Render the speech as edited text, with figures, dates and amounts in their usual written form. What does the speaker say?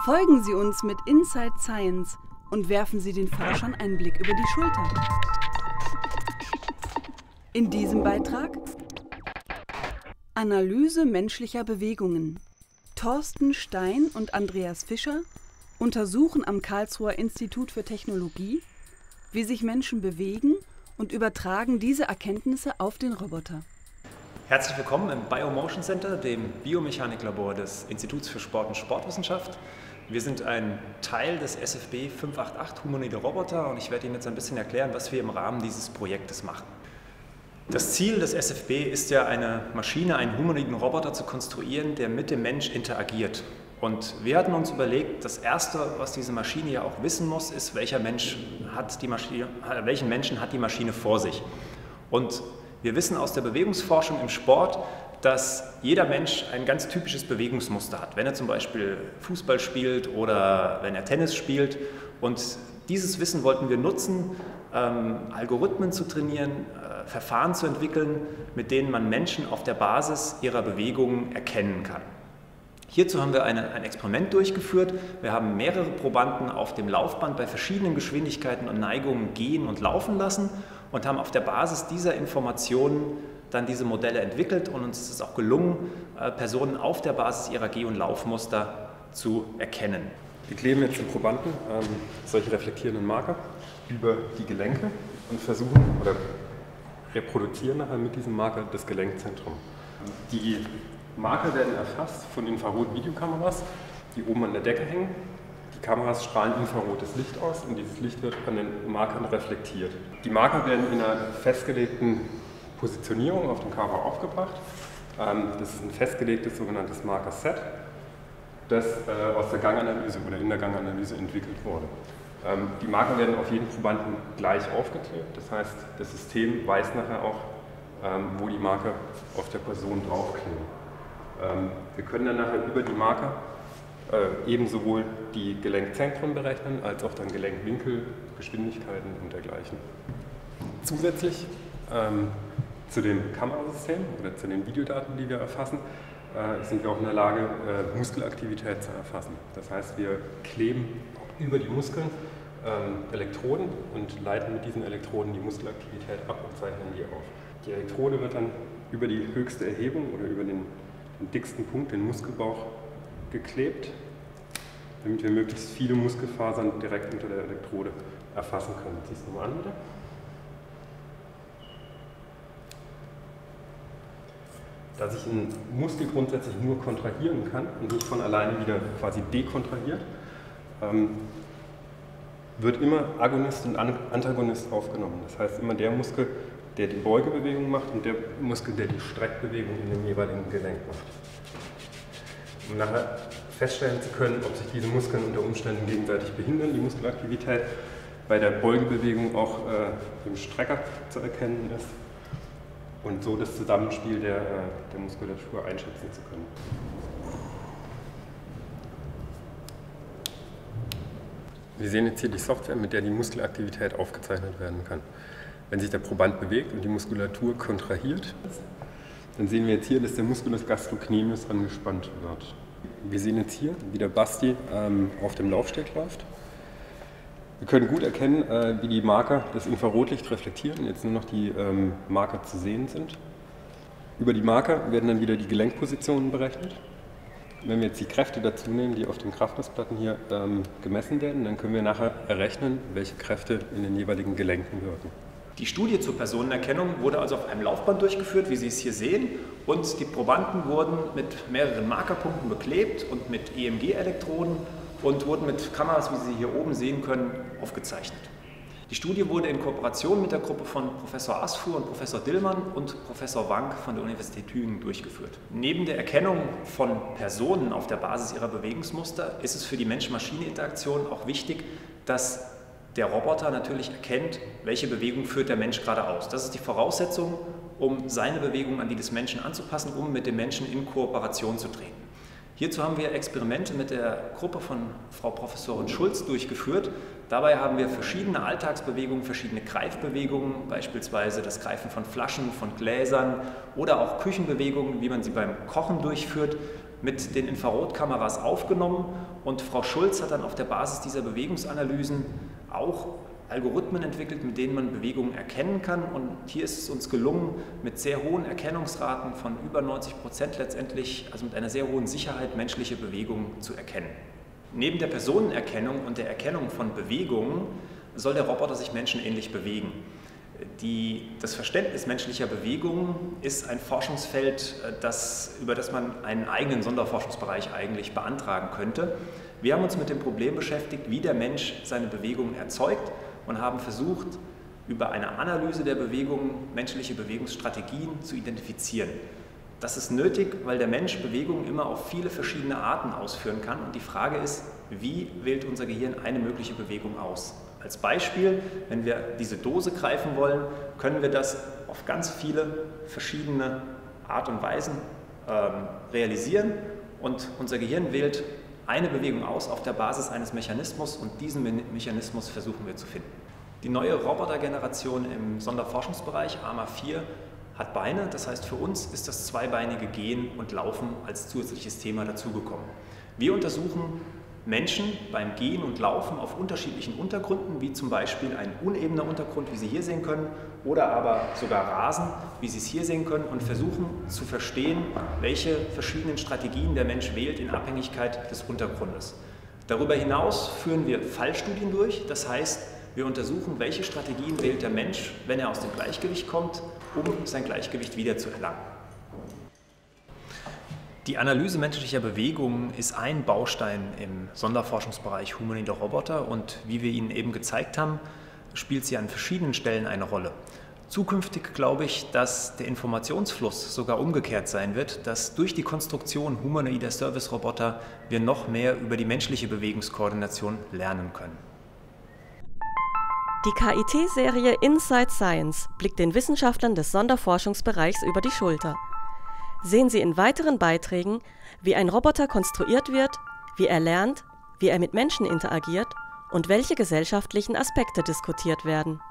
Folgen Sie uns mit Inside Science und werfen Sie den Forschern einen Blick über die Schulter. In diesem Beitrag Analyse menschlicher Bewegungen. Thorsten Stein und Andreas Fischer untersuchen am Karlsruher Institut für Technologie, wie sich Menschen bewegen und übertragen diese Erkenntnisse auf den Roboter. Herzlich willkommen im Biomotion Center, dem Biomechaniklabor des Instituts für Sport und Sportwissenschaft. Wir sind ein Teil des SFB 588 Humanoide Roboter und ich werde Ihnen jetzt ein bisschen erklären, was wir im Rahmen dieses Projektes machen. Das Ziel des SFB ist ja, eine Maschine, einen humanoiden Roboter zu konstruieren, der mit dem Mensch interagiert. Und wir hatten uns überlegt, das Erste, was diese Maschine ja auch wissen muss, ist, welchen Menschen hat die Maschine vor sich. Und wir wissen aus der Bewegungsforschung im Sport, dass jeder Mensch ein ganz typisches Bewegungsmuster hat, wenn er zum Beispiel Fußball spielt oder wenn er Tennis spielt. Und dieses Wissen wollten wir nutzen, Algorithmen zu trainieren, Verfahren zu entwickeln, mit denen man Menschen auf der Basis ihrer Bewegungen erkennen kann. Hierzu haben wir ein Experiment durchgeführt. Wir haben mehrere Probanden auf dem Laufband bei verschiedenen Geschwindigkeiten und Neigungen gehen und laufen lassen und haben auf der Basis dieser Informationen dann diese Modelle entwickelt und uns ist es auch gelungen, Personen auf der Basis ihrer Geh- und Laufmuster zu erkennen. Wir kleben jetzt den Probanden solche reflektierenden Marker über die Gelenke und versuchen oder reproduzieren nachher mit diesem Marker das Gelenkzentrum. Die Marker werden erfasst von Infrarot-Videokameras, die oben an der Decke hängen. Die Kameras strahlen infrarotes Licht aus und dieses Licht wird an den Markern reflektiert. Die Marker werden in einer festgelegten Positionierung auf dem Cover aufgebracht. Das ist ein festgelegtes sogenanntes Marker-Set, das aus der Ganganalyse oder in der Ganganalyse entwickelt wurde. Die Marker werden auf jeden Probanden gleich aufgeklebt, das heißt, das System weiß nachher auch, wo die Marker auf der Person draufkleben. Wir können dann nachher über die Marker eben sowohl die Gelenkzentren berechnen, als auch dann Gelenkwinkel, Geschwindigkeiten und dergleichen. Zusätzlich zu dem Kamerasystem oder zu den Videodaten, die wir erfassen, sind wir auch in der Lage, Muskelaktivität zu erfassen. Das heißt, wir kleben über die Muskeln Elektroden und leiten mit diesen Elektroden die Muskelaktivität ab und zeichnen die auf. Die Elektrode wird dann über die höchste Erhebung oder über den dicksten Punkt, den Muskelbauch, geklebt, damit wir möglichst viele Muskelfasern direkt unter der Elektrode erfassen können. Siehst du mal an, bitte? Dass ich einen Muskel grundsätzlich nur kontrahieren kann und nicht von alleine wieder quasi dekontrahiert, wird immer Agonist und Antagonist aufgenommen. Das heißt, immer der Muskel, der die Beugebewegung macht und der Muskel, der die Streckbewegung in dem jeweiligen Gelenk macht. Um nachher feststellen zu können, ob sich diese Muskeln unter Umständen gegenseitig behindern, die Muskelaktivität bei der Beugebewegung auch im Strecker zu erkennen ist und so das Zusammenspiel der Muskulatur einschätzen zu können. Wir sehen jetzt hier die Software, mit der die Muskelaktivität aufgezeichnet werden kann. Wenn sich der Proband bewegt und die Muskulatur kontrahiert, dann sehen wir jetzt hier, dass der Musculus gastrocnemius angespannt wird. Wir sehen jetzt hier, wie der Basti auf dem Laufsteg läuft. Wir können gut erkennen, wie die Marker das Infrarotlicht reflektieren, jetzt nur noch die Marker zu sehen sind. Über die Marker werden dann wieder die Gelenkpositionen berechnet. Wenn wir jetzt die Kräfte dazu nehmen, die auf den Kraftmessplatten hier gemessen werden, dann können wir nachher errechnen, welche Kräfte in den jeweiligen Gelenken wirken. Die Studie zur Personenerkennung wurde also auf einem Laufband durchgeführt, wie Sie es hier sehen, und die Probanden wurden mit mehreren Markerpunkten beklebt und mit EMG-Elektroden und wurden mit Kameras, wie Sie hier oben sehen können, aufgezeichnet. Die Studie wurde in Kooperation mit der Gruppe von Professor Asfuhr und Professor Dillmann und Professor Wank von der Universität Tübingen durchgeführt. Neben der Erkennung von Personen auf der Basis ihrer Bewegungsmuster ist es für die Mensch-Maschine-Interaktion auch wichtig, dass der Roboter natürlich erkennt, welche Bewegung führt der Mensch gerade aus. Das ist die Voraussetzung, um seine Bewegung an die des Menschen anzupassen, um mit dem Menschen in Kooperation zu treten. Hierzu haben wir Experimente mit der Gruppe von Frau Professorin Schulz durchgeführt. Dabei haben wir verschiedene Alltagsbewegungen, verschiedene Greifbewegungen, beispielsweise das Greifen von Flaschen, von Gläsern oder auch Küchenbewegungen, wie man sie beim Kochen durchführt, mit den Infrarotkameras aufgenommen und Frau Schulz hat dann auf der Basis dieser Bewegungsanalysen auch Algorithmen entwickelt, mit denen man Bewegungen erkennen kann. Und hier ist es uns gelungen, mit sehr hohen Erkennungsraten von über 90% letztendlich, also mit einer sehr hohen Sicherheit, menschliche Bewegungen zu erkennen. Neben der Personenerkennung und der Erkennung von Bewegungen soll der Roboter sich menschenähnlich bewegen. Das Verständnis menschlicher Bewegungen ist ein Forschungsfeld, über das man einen eigenen Sonderforschungsbereich eigentlich beantragen könnte. Wir haben uns mit dem Problem beschäftigt, wie der Mensch seine Bewegungen erzeugt und haben versucht, über eine Analyse der Bewegungen menschliche Bewegungsstrategien zu identifizieren. Das ist nötig, weil der Mensch Bewegungen immer auf viele verschiedene Arten ausführen kann. Und die Frage ist, wie wählt unser Gehirn eine mögliche Bewegung aus? Als Beispiel, wenn wir diese Dose greifen wollen, können wir das auf ganz viele verschiedene Art und Weisen realisieren. Und unser Gehirn wählt eine Bewegung aus auf der Basis eines Mechanismus und diesen Mechanismus versuchen wir zu finden. Die neue Robotergeneration im Sonderforschungsbereich, AMA 4, hat Beine, das heißt für uns ist das zweibeinige Gehen und Laufen als zusätzliches Thema dazugekommen. Wir untersuchen Menschen beim Gehen und Laufen auf unterschiedlichen Untergründen, wie zum Beispiel ein unebener Untergrund, wie Sie hier sehen können, oder aber sogar Rasen, wie Sie es hier sehen können, und versuchen zu verstehen, welche verschiedenen Strategien der Mensch wählt in Abhängigkeit des Untergrundes. Darüber hinaus führen wir Fallstudien durch, das heißt, wir untersuchen, welche Strategien wählt der Mensch, wenn er aus dem Gleichgewicht kommt, um sein Gleichgewicht wieder zu erlangen. Die Analyse menschlicher Bewegungen ist ein Baustein im Sonderforschungsbereich humanoide Roboter und wie wir Ihnen eben gezeigt haben, spielt sie an verschiedenen Stellen eine Rolle. Zukünftig glaube ich, dass der Informationsfluss sogar umgekehrt sein wird, dass durch die Konstruktion humanoider Service-Roboter wir noch mehr über die menschliche Bewegungskoordination lernen können. Die KIT-Serie Inside Science blickt den Wissenschaftlern des Sonderforschungsbereichs über die Schulter. Sehen Sie in weiteren Beiträgen, wie ein Roboter konstruiert wird, wie er lernt, wie er mit Menschen interagiert und welche gesellschaftlichen Aspekte diskutiert werden.